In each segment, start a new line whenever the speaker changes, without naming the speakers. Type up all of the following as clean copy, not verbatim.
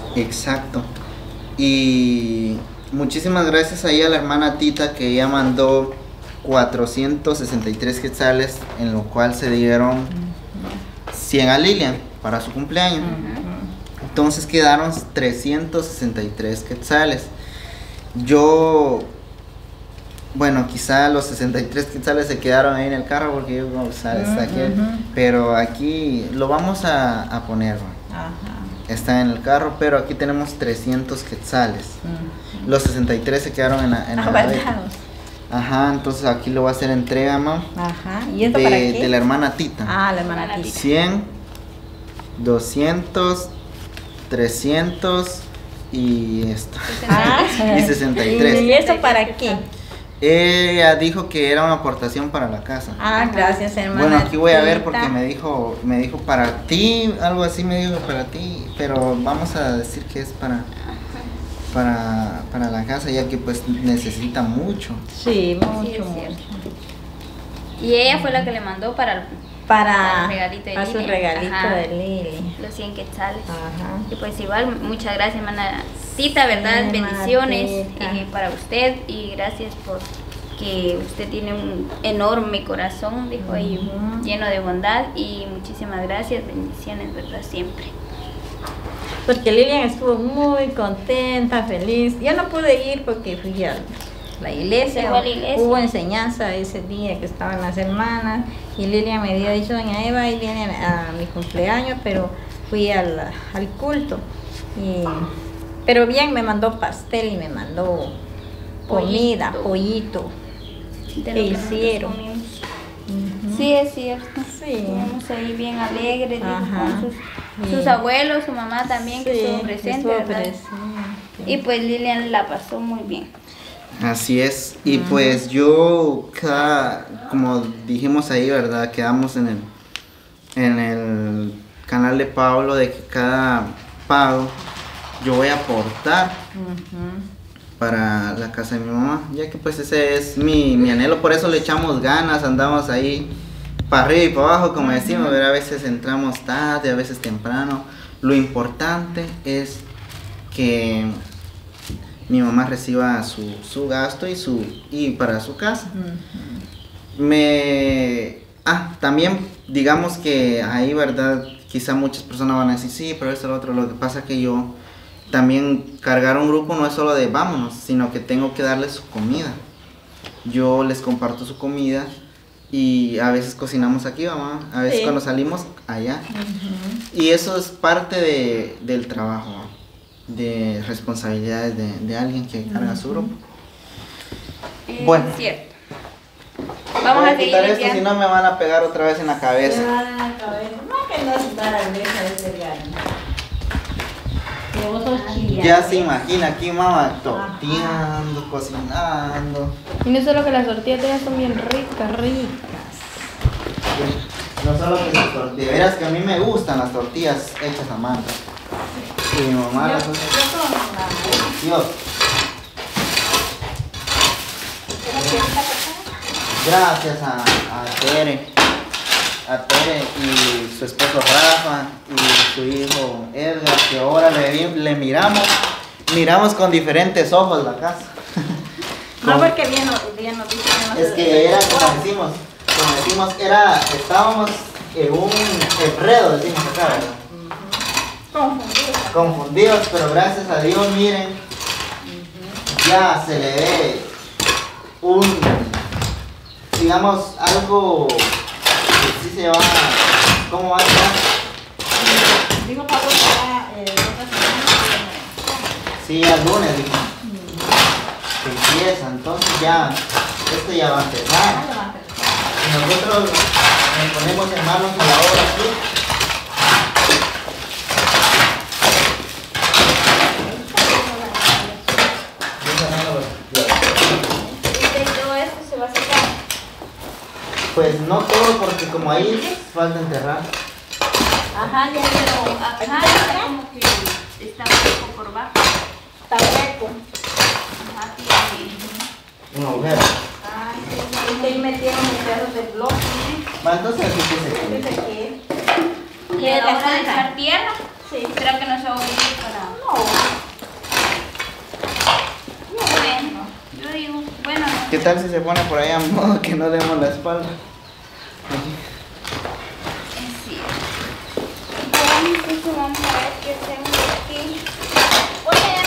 Exacto. Y muchísimas gracias ahí a la hermana Tita, que ella mandó 463 quetzales, en lo cual se dieron 100 a Lilian para su cumpleaños. Entonces quedaron 363 quetzales. Yo, bueno, quizá los 63 quetzales se quedaron ahí en el carro porque yo no saqué, pero aquí lo vamos a poner. Está en el carro, pero aquí tenemos 300 quetzales. Los 63 se quedaron en la
guardados.
Ajá, entonces aquí lo va a hacer entrega, mamá.
Ajá. ¿Y esto para qué?
De la hermana Tita.
Ah, la hermana Tita.
100, 200, 300 y esto. Y 63.
¿Y esto para qué?
Ella dijo que era una aportación para la casa.
Ah, gracias, hermana.
Bueno, aquí voy a ver porque me dijo para ti, algo así me dijo para ti, pero vamos a decir que es para la casa, ya que pues necesita mucho.
Sí, mucho.
Y ella fue la que le mandó para el regalito de Lili.
Su regalito de Lili.
Los 100 quetzales. Y pues igual, muchas gracias, hermana Tita, ¿verdad? Sí, bendiciones para usted, y gracias por que usted tiene un enorme corazón, dijo ahí, lleno de bondad, y muchísimas gracias, bendiciones, ¿verdad? Siempre.
Porque Lilian estuvo muy contenta, feliz. Yo no pude ir porque fui a la iglesia. Hubo enseñanza ese día que estaban las hermanas, y Lilian me había dicho, doña Eva, ahí viene a mi cumpleaños, pero fui al culto. Pero bien, me mandó pastel y me mandó comida, pollito. ¿Qué hicieron?
Sí, es cierto.
Sí.
Estuvimos ahí bien alegres, con sus abuelos, su mamá también, que estuvo presente, ¿verdad? Y pues Lilian la pasó muy bien.
Así es. Y pues yo, como dijimos ahí, ¿verdad? Quedamos en el canal de Pablo de que cada pago yo voy a aportar para la casa de mi mamá, ya que pues ese es mi anhelo, por eso le echamos ganas, andamos ahí para arriba y para abajo, como decimos, a veces entramos tarde, a veces temprano. Lo importante es que mi mamá reciba su gasto y para su casa. También digamos que ahí, ¿verdad? Quizá muchas personas van a decir, sí, pero esto es lo otro. Lo que pasa es que yo también cargar un grupo no es solo de vámonos, sino que tengo que darles su comida. Yo les comparto su comida y a veces cocinamos aquí, mamá, a veces cuando salimos allá. Y eso es parte del trabajo, ¿no? De responsabilidades de alguien que carga su grupo. Bueno,
cierto. Vamos a
quitar esto, si no me van a pegar otra vez en la cabeza.
No, que no es para ese regalo.
Ya se imagina aquí, mamá, torteando, cocinando.
Y no solo que las tortillas de ellas son bien ricas.
No solo que las tortillas, verás que a mí me gustan las tortillas hechas a mano. Y mi mamá las hace. Dios. Gracias a Tere y su esposo Rafa y su hijo Edgar, que ahora le miramos con diferentes ojos la casa.
No, porque bien nos
es que era como decimos, estábamos en un enredo, decimos acá, ¿verdad? Confundidos, pero gracias a Dios, miren, ya se le ve digamos, algo que sí se va, ¿cómo va a estar?
Digo, Pablo, para otra semana.
Sí, al lunes, dijo. Que empieza, entonces ya, esto ya va a empezar. Y nosotros nos ponemos en manos a la obra aquí. Pues no todo, porque como ahí falta enterrar.
Ajá, ya, pero acá como que está un poco por bajo.
Está hueco.
Ajá, sí.
Un agujero.
Y ahí metieron un pedazo de bloque.
Va, entonces aquí que se quede.
Y a la hora de echar tierra,
sí.
creo que no se va a unir para...
No,
¿Qué tal si se pone por ahí a modo que no demos la espalda?
Sí. Bueno, entonces vamos a ver qué hacemos aquí. Oye,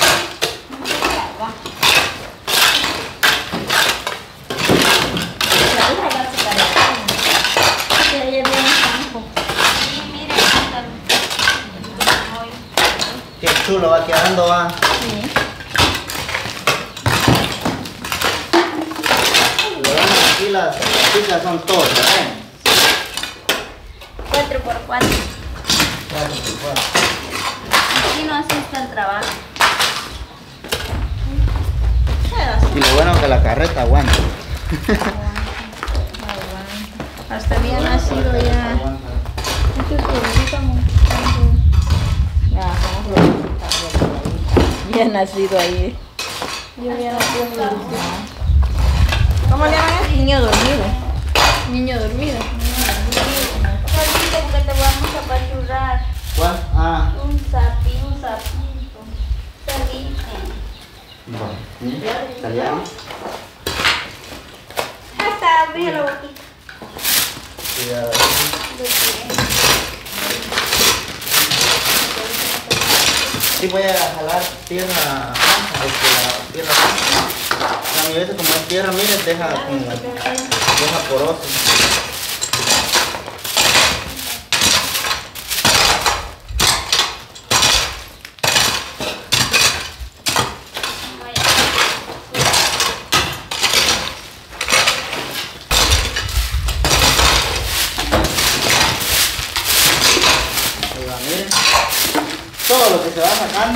qué chulo va quedando, va.
Sí.
Aquí las pizzas son todas, ¿verdad?
4x4. Aquí no hace el trabajo.
Y lo bueno es que la carreta aguanta.
Hasta bien nacido ya. Bien nacido ahí. ¿Cómo le llaman? Niño dormido.
Niño dormido. Solito porque te vamos a apachurrar.
¿Cuál? Ah.
Un sapito. Salite.
¿Salían?
Hasta abrir la boquita.
Cuidado. Sí, voy a jalar tierra, la tierra. La mi veces como es tierra, mire, deja poroso. Ahí va, mire. Todo lo que se va sacando.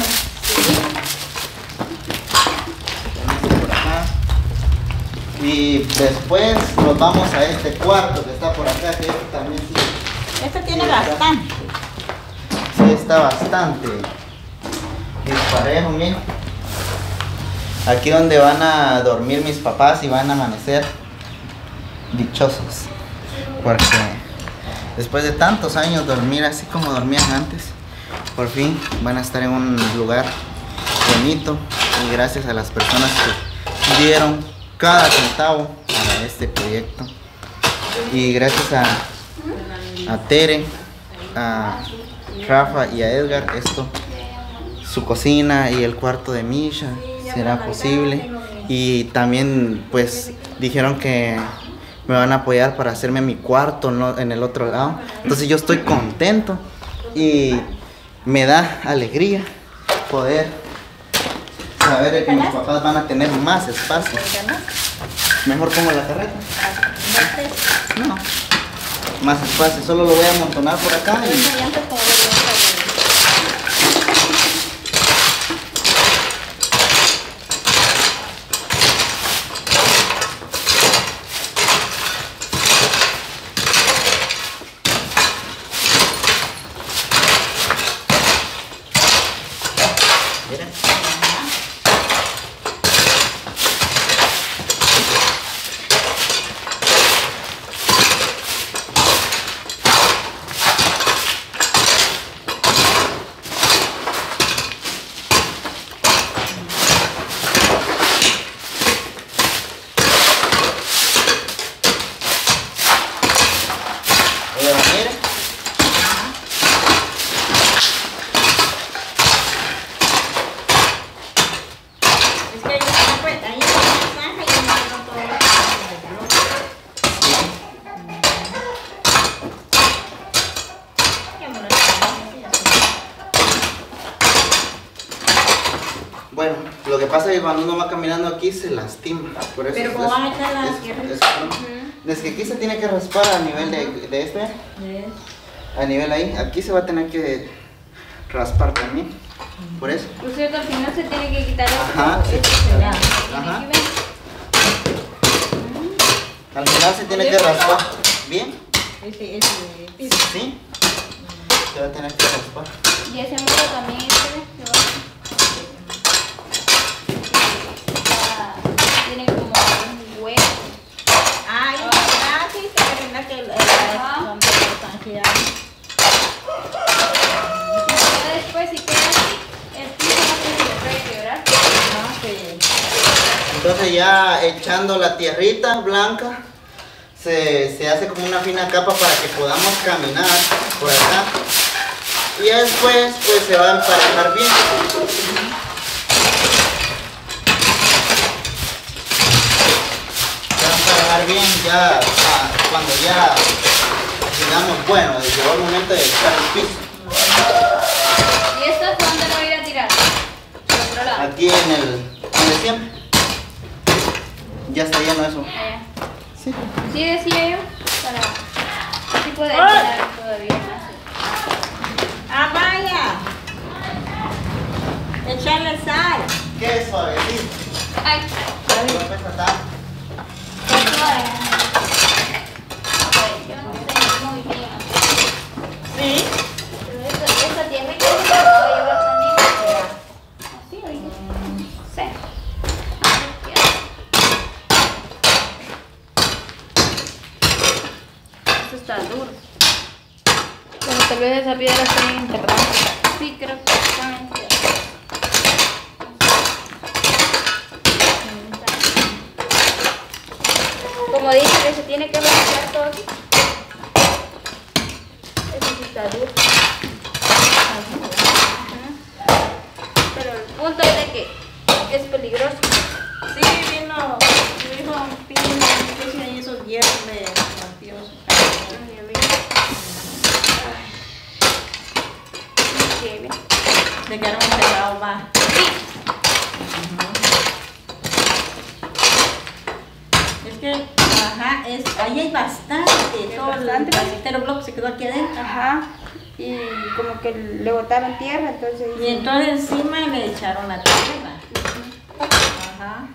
Por acá. Y después nos vamos a este cuarto que está por acá, que este también sí.
Este tiene bastante.
Sí, está bastante disparejo, miren. Aquí donde van a dormir mis papás y van a amanecer dichosos. Porque después de tantos años dormir así como dormían antes, por fin van a estar en un lugar bonito. Y gracias a las personas que dieron cada centavo para este proyecto. Y gracias a Tere, a Rafa y a Edgar, su cocina y el cuarto de Misha será posible. Y también pues dijeron que me van a apoyar para hacerme mi cuarto, ¿no?, en el otro lado. Entonces yo estoy contento y me da alegría poder saber que mis papás van a tener más espacio. Mejor como la carreta. No, más espacio, solo lo voy a amontonar por acá y... Miren. Bueno, lo que pasa es que cuando uno va caminando aquí se lastima. Por eso
pero como van a echar las tierras.
Desde que aquí se tiene que raspar a nivel de este, a nivel ahí, aquí se va a tener que raspar también. Por eso.
Por cierto, al final se tiene que quitar
Ajá, sí. Ajá. Al final se tiene que raspar. ¿Bien?
Sí.
Sí. Se va a tener que raspar.
Y ese muro también tiene como un hueco.
Ay, sí, se verdad que
después si queda así, el piso no tiene que quebrar.
Entonces ya echando la tierrita blanca se hace como una fina capa para que podamos caminar por acá. Y ya después pues se va a emparejar bien. Se va a emparejar bien ya cuando ya digamos, bueno, llegó el momento de echar el piso.
¿Y esto es dónde lo voy a ir a tirar? ¿Por otro lado?
Aquí en el de siempre. Ya está lleno eso.
Allá.
Sí.
Sí, decía yo, para así poder tirar todavía más.
Ah, vaya. Echarle sal.
Qué suavecito.
Ay,
No pesa tanto.
qué suave. Yo no sé muy bien.
Sí.
Pero esa tierra que se la voy a llevar también. Así, oye. Sí. Esto está duro. Pero tal vez esa piedra está bien enterrada. Sí, creo que está enterrada. Como dije que se tiene que mezclar todo aquí. Eso sí está duro. Pero el punto es de que es peligroso.
Sí, vino mi hijo Pino, y esos hierros de mafioso. Se quedaron encerrados más. Es que, ajá, ahí hay bastante, todo
bastante.
el bastero bloque se quedó aquí adentro.
Ajá. Y como que le botaron tierra, entonces.
Y entonces encima le echaron la tierra. Ajá.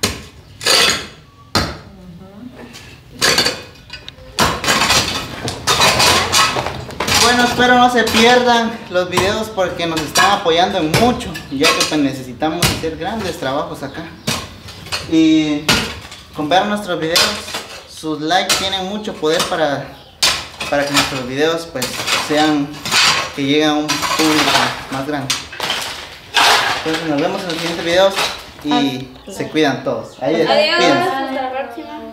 Bueno, espero no se pierdan los videos porque nos están apoyando en mucho, ya que pues necesitamos hacer grandes trabajos acá. Y con ver nuestros videos, sus likes tienen mucho poder para que nuestros videos pues sean, que lleguen a un público más grande. Entonces nos vemos en los siguientes videos y se cuidan todos. Ahí
Adiós.
despídense.
Hasta la próxima.